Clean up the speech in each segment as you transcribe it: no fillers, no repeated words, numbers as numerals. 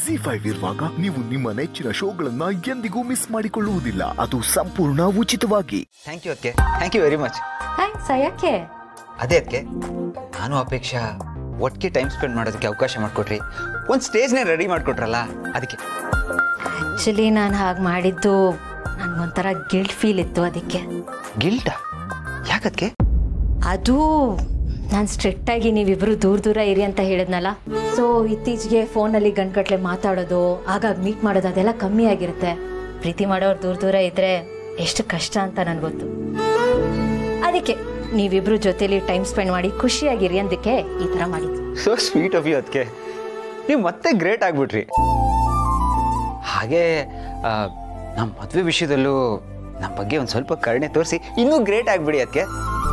ZEE5 ಇರುವಾಗ ನೀವು ನಿಮ್ಮ ನೆಚ್ಚಿನ ಶೋಗಳನ್ನ ಎಂದಿಗೂ ಮಿಸ್ ಮಾಡಿಕೊಳ್ಳುವುದಿಲ್ಲ. ಅದು ಸಂಪೂರ್ಣ ಉಚಿತವಾಗಿ. ಥ್ಯಾಂಕ್ ಯು ಅದಕ್ಕೆ, thank you very much. Thanks. ಯಾಕೆ? ಅದೇ ಅದಕ್ಕೆ ನಾನು ಅಪೇಕ್ಷಾ ಒಟ್ಟಿಗೆ ಟೈಮ್ ಸ್ಪೆಂಡ್ ಮಾಡೋದಕ್ಕೆ ಅವಕಾಶ ಮಾಡಿಕೊಟ್ರಿ, ಒಂದು ಸ್ಟೇಜ್ನೇ ರೆಡಿ ಮಾಡಿಕೊಟ್ರಲ್ಲ ಅದಕ್ಕೆ. ಆ್ಯಕ್ಚುಲಿ ನಾನು ಹಾಗೆ ಮಾಡಿದ್ದು ನನಗೊಂಥರ ಗಿಲ್ಟ್ ಫೀಲ್ ಇತ್ತು. ಅದಕ್ಕೆ. ಗಿಲ್ಟಾ? ಯಾಕದಕ್ಕೆ? ಅದು ನಾನು ಸ್ಟ್ರಿಕ್ಟಾಗಿ ನೀವಿಬ್ಬರು ದೂರ ದೂರ ಇರಿ ಅಂತ ಹೇಳಿದ್ನಲ್ಲ. ಸೊ ಇತ್ತೀಚೆಗೆ ಫೋನಲ್ಲಿ ಗಂಟುಗಟ್ಟಲೆ ಮಾತಾಡೋದು, ಆಗಾಗ ಮೀಟ್ ಮಾಡೋದು ಅದೆಲ್ಲ ಕಮ್ಮಿ ಆಗಿರುತ್ತೆ. ಪ್ರೀತಿ ಮಾಡೋರು ದೂರ ದೂರ ಇದ್ರೆ ಎಷ್ಟು ಕಷ್ಟ ಅಂತ ನನಗೆ ಗೊತ್ತು. ಅದಕ್ಕೆ ನೀವಿಬ್ರು ಜೊತೆಲಿ ಟೈಮ್ ಸ್ಪೆಂಡ್ ಮಾಡಿ ಖುಷಿಯಾಗಿರಿ ಅಂದಕ್ಕೆ ಈ ಥರ ಮಾಡಿದ್ದು. ಸೊ ಸ್ವೀಟ್ ಆಫ್ ಯು ಅದಕ್ಕೆ. ನೀವು ಮತ್ತೆ ಗ್ರೇಟ್ ಆಗ್ಬಿಟ್ರಿ. ಹಾಗೆ ನಮ್ಮ ಮದುವೆ ವಿಷಯದಲ್ಲೂ ನಮ್ಮ ಬಗ್ಗೆ ಒಂದು ಸ್ವಲ್ಪ ಕರುಣೆ ತೋರಿಸಿ ಇನ್ನೂ ಗ್ರೇಟ್ ಆಗಿಬಿಡಿ ಅದಕ್ಕೆ.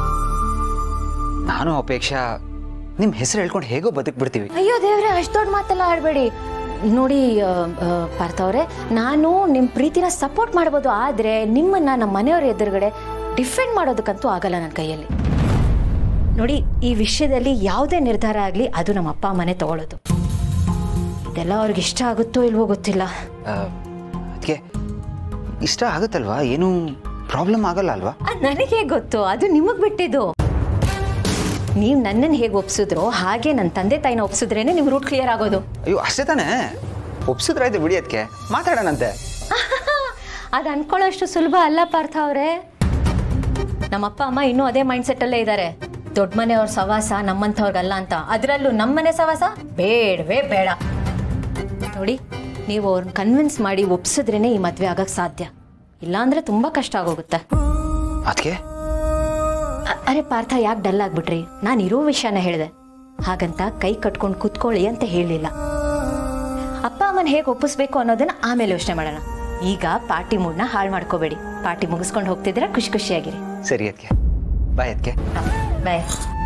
ನಾನು ಅಪೇಕ್ಷಾ ನಿಮ್ಮ ಹೆಸರು ಹೇಳ್ಕೊಂಡು ಹೇಗೋ ಬದುಕ್ಬಿಡ್ತೀವಿ. ಅಯ್ಯೋ ದೇವ್ರೆ, ಅಷ್ಟು ದೊಡ್ಡ ಮಾತೆಲ್ಲ ಆಡಬೇಡಿ. ನೋಡಿ ಪಾರ್ಥ ಅವರೇ, ನಾನು ನಿಮ್ಮ ಪ್ರೀತಿನ ಸಪೋರ್ಟ್ ಮಾಡ್ಬೋದು, ಆದರೆ ನಿಮ್ಮನ್ನ ನಮ್ಮ ಮನೆಯವ್ರ ಎದುರುಗಡೆ ಡಿಫೆಂಡ್ ಮಾಡೋದಕ್ಕಂತೂ ಆಗಲ್ಲ ನನ್ನ ಕೈಯಲ್ಲಿ. ನೋಡಿ, ಈ ವಿಷಯದಲ್ಲಿ ಯಾವುದೇ ನಿರ್ಧಾರ ಆಗಲಿ ಅದು ನಮ್ಮ ಅಪ್ಪ ಅಮ್ಮನೇ ತಗೊಳ್ಳೋದು. ಇದೆಲ್ಲ ಅವ್ರಿಗೆ ಇಷ್ಟ ಆಗುತ್ತೋ ಇಲ್ವೋ ಗೊತ್ತಿಲ್ಲ. ಅದಕ್ಕೆ ಇಷ್ಟ ಆಗುತ್ತಲ್ವಾ? ಏನು ಪ್ರಾಬ್ಲಮ್ ಆಗಲ್ಲ ಅಲ್ವಾ? ನನಗೆ ಗೊತ್ತು, ಅದು ನಿಮಗೆ ಬಿಟ್ಟಿದ್ದು. ನೀವು ನನ್ನನ್ನು ಹೇಗೆ ಒಪ್ಸಿದ್ರೋ ಹಾಗೆ ನನ್ನ ತಂದೆ ತಾಯಿನ ಒಪ್ಸಿದ್ರೇನೆ ನಿಮ್ಗೆ ರೂಟ್ ಕ್ಲಿಯರ್ ಆಗೋದು. ಅಯ್ಯೋ ಅಷ್ಟೇ ತಾನೇ, ಒಪ್ಸಿದ್ರಾಯ್ತು ಬಿಡಿ. ಅದಕ್ಕೆ ಮಾತಾಡೋಣಂತೆ. ಅದು ಅನ್ಕೊಳ್ಳೋಷ್ಟು ಸುಲಭ ಅಲ್ಲ ಪಾರ್ಥ ಅವರೇ. ನಮ್ಮಪ್ಪ ಅಮ್ಮ ಇನ್ನೂ ಅದೇ ಮೈಂಡ್ ಸೆಟ್ಟಲ್ಲೇ ಇದ್ದಾರೆ. ದೊಡ್ಡ ಮನೆಯವ್ರ ಸವಾಸ ನಮ್ಮಂಥವ್ರಿಗಲ್ಲ ಅಂತ. ಅದರಲ್ಲೂ ನಮ್ಮನೆ ಸವಾಸ ಬೇಡವೇ ಬೇಡ. ನೋಡಿ, ನೀವು ಅವ್ರನ್ನ ಕನ್ವಿನ್ಸ್ ಮಾಡಿ ಒಪ್ಸಿದ್ರೇನೆ ಈ ಮದುವೆ ಆಗಕ್ಕೆ ಸಾಧ್ಯ. ಇಲ್ಲಾಂದ್ರೆ ತುಂಬ ಕಷ್ಟ ಆಗೋಗುತ್ತೆ. ಅದಕ್ಕೆ ಅರೆ ಪಾರ್ಥ, ಯಾಕೆ ಡಲ್ ಆಗ್ಬಿಟ್ರಿ? ನಾನು ಇರೋ ವಿಷಯನ ಹೇಳಿದೆ, ಹಾಗಂತ ಕೈ ಕಟ್ಕೊಂಡು ಕೂತ್ಕೊಳ್ಳಿ ಅಂತ ಹೇಳಿಲ್ಲ. ಅಪ್ಪ ಅಮ್ಮನ ಹೇಗೆ ಒಪ್ಪಿಸ್ಬೇಕು ಅನ್ನೋದನ್ನ ಆಮೇಲೆ ಯೋಚನೆ ಮಾಡೋಣ. ಈಗ ಪಾರ್ಟಿ ಮೂಡ್ನ ಹಾಳು ಮಾಡ್ಕೋಬೇಡಿ. ಪಾರ್ಟಿ ಮುಗಿಸ್ಕೊಂಡು ಹೋಗ್ತಿದ್ರೆ ಖುಷಿ ಖುಷಿಯಾಗಿರಿ. ಸರಿ ಅದಕ್ಕೆ, ಬಾಯ್ ಅದಕ್ಕೆ. ಬಾಯ್.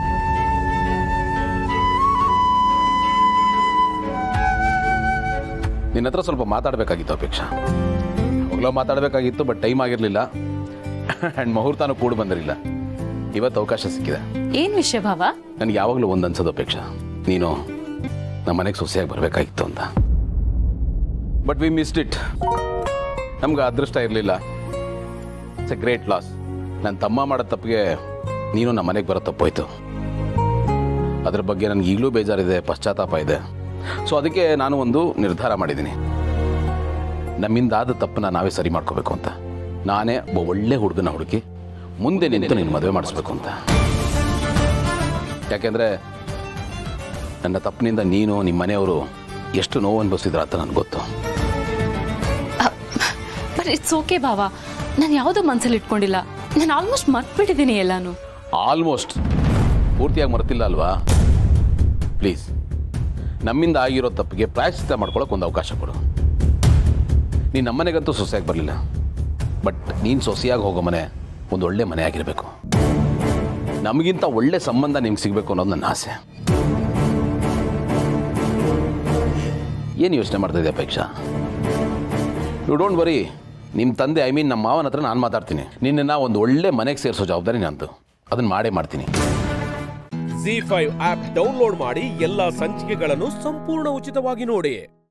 ನಿನ್ನ ಹತ್ರ ಸ್ವಲ್ಪ ಮಾತಾಡಬೇಕಾಗಿತ್ತು ಅಪೇಕ್ಷಾ. ಅವಾಗಲೂ ಮಾತಾಡಬೇಕಾಗಿತ್ತು, ಬಟ್ ಟೈಮ್ ಆಗಿರಲಿಲ್ಲ ಆ್ಯಂಡ್ ಮುಹೂರ್ತನೂ ಕೂಡ ಬಂದಿರಲಿಲ್ಲ. ಇವತ್ತು ಅವಕಾಶ ಸಿಕ್ಕಿದೆ. ಏನ್ ವಿಷಯ ಭಾವ? ನನಗೆ ಯಾವಾಗಲೂ ಒಂದು ಅನ್ಸೋದು ಅಪೇಕ್ಷಾ, ನೀನು ನಮ್ಮ ಮನೆಗೆ ಸೊಸೆಯಾಗಿ ಬರಬೇಕಾಗಿತ್ತು ಅಂತ. But we missed it. ನಮ್ಗೆ ಅದೃಷ್ಟ ಇರಲಿಲ್ಲ. It's a great loss. ನನ್ನ ತಮ್ಮ ಮಾಡೋ ತಪ್ಪಿಗೆ ನೀನು ನಮ್ಮ ಮನೆಗೆ ಬರೋ ತಪ್ಪೋಯ್ತು. ಅದ್ರ ಬಗ್ಗೆ ನನಗೆ ಈಗಲೂ ಬೇಜಾರಿದೆ, ಪಶ್ಚಾತ್ತಾಪ ಇದೆ. ಸೊ ಅದಕ್ಕೆ ನಾನು ಒಂದು ನಿರ್ಧಾರ ಮಾಡಿದ್ದೀನಿ. ನಮ್ಮಿಂದಾದ ತಪ್ಪನ್ನ ನಾವೇ ಸರಿ ಮಾಡ್ಕೋಬೇಕು ಅಂತ. ನಾನೇ ಒಬ್ಬ ಒಳ್ಳೆ ಹುಡುಗನ ಹುಡುಕಿ ಮುಂದೆ ನಿಂತು ನಿನ್ನ ಮದುವೆ ಮಾಡಿಸ್ಬೇಕು ಅಂತ. ಯಾಕೆಂದರೆ ನನ್ನ ತಪ್ಪಿನಿಂದ ನೀನು ನಿಮ್ಮ ಮನೆಯವರು ಎಷ್ಟು ನೋವು ಅನುಭವಿಸಿದ್ರ ಅಂತ ನನಗೆ ಗೊತ್ತು. ಬಟ್ ಇಟ್ಸ್ ಓಕೆ ಭಾವ, ನಾನು ಯಾವುದೋ ಮನಸ್ಸಲ್ಲಿ ಇಟ್ಕೊಂಡಿಲ್ಲ. ನಾನು ಆಲ್ಮೋಸ್ಟ್ ಮರ್ತ್ಬಿಟ್ಟಿದ್ದೀನಿ ಎಲ್ಲಾನು. ಆಲ್ಮೋಸ್ಟ್ ಪೂರ್ತಿಯಾಗಿ ಮರ್ತಿಲ್ಲ ಅಲ್ವಾ? ಪ್ಲೀಸ್, ನಮ್ಮಿಂದ ಆಗಿರೋ ತಪ್ಪಿಗೆ ಪ್ರಾಯಶ್ಚಿತ್ತ ಮಾಡ್ಕೊಳಕ್ಕೆ ಒಂದು ಅವಕಾಶ ಕೊಡು. ನೀನು ನಮ್ಮನೆಗಂತೂ ಸೊಸೆಯಾಗಿ ಬರಲಿಲ್ಲ, ಬಟ್ ನೀನು ಸೊಸೆಯಾಗಿ ಹೋಗೋ ಮನೆ ಒಂದು ಒಳ್ಳೆ ಮನೆ ಆಗಿರಬೇಕು. ನಮಗಿಂತ ಒಳ್ಳೆ ಸಂಬಂಧ ನಿಮ್ಗೆ ಸಿಗಬೇಕು ಅನ್ನೋದು ನನ್ನ ಆಸೆ. ಏನು ಯೋಚನೆ ಮಾಡ್ತಾ ಇದೆ ಅಪೇಕ್ಷಾ? You don't worry. ನಿಮ್ಮ ತಂದೆ, ಐ ಮೀನ್ ನಮ್ಮ ಮಾವನ ಹತ್ರ ನಾನು ಮಾತಾಡ್ತೀನಿ. ನಿನ್ನನ್ನು ಒಂದು ಒಳ್ಳೆ ಮನೆಗೆ ಸೇರಿಸೋ ಜವಾಬ್ದಾರಿ ನಂದು. ಅದನ್ನು ಮಾಡೇ ಮಾಡ್ತೀನಿ. ZEE5 ಆಪ್ ಡೌನ್ಲೋಡ್ ಮಾಡಿ ಎಲ್ಲಾ ಸಂಚಿಕೆಗಳನ್ನು ಸಂಪೂರ್ಣ ಉಚಿತವಾಗಿ ನೋಡಿ.